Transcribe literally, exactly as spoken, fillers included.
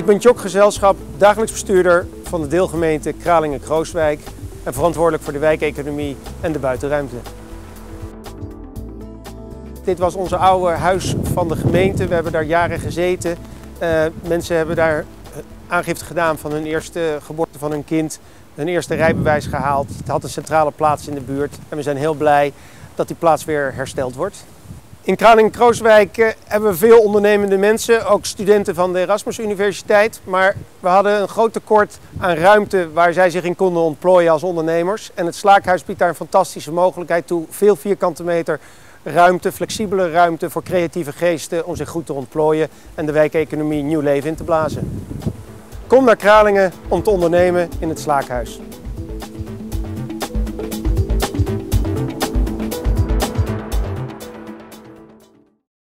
ben Tjok Gezelschap, dagelijks bestuurder van de deelgemeente Kralingen-Krooswijk en verantwoordelijk voor de wijkeconomie en de buitenruimte. Dit was onze oude huis van de gemeente. We hebben daar jaren gezeten. Uh, mensen hebben daar aangifte gedaan van hun eerste geboorte van hun kind, hun eerste rijbewijs gehaald. Het had een centrale plaats in de buurt en we zijn heel blij dat die plaats weer hersteld wordt. In Kralingen-Krooswijk uh, hebben we veel ondernemende mensen, ook studenten van de Erasmus Universiteit. Maar we hadden een groot tekort aan ruimte waar zij zich in konden ontplooien als ondernemers. En het Slaakhuis biedt daar een fantastische mogelijkheid toe. Veel vierkante meter ruimte, flexibele ruimte voor creatieve geesten om zich goed te ontplooien en de wijkeconomie nieuw leven in te blazen. Kom naar Kralingen om te ondernemen in het Slaakhuis.